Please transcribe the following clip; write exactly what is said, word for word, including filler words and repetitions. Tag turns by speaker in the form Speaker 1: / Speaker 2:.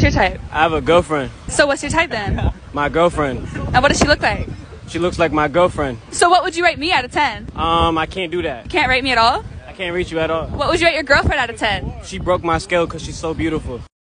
Speaker 1: your type?
Speaker 2: I have a girlfriend.
Speaker 1: So what's your type then?
Speaker 2: My girlfriend.
Speaker 1: And what does she look like?
Speaker 2: She looks like my girlfriend.
Speaker 1: So what would you rate me out of ten?
Speaker 2: Um, I can't do that.
Speaker 1: Can't rate me at all?
Speaker 2: I can't reach you at all.
Speaker 1: What would you rate your girlfriend out of ten?
Speaker 2: She broke my scale because she's so beautiful.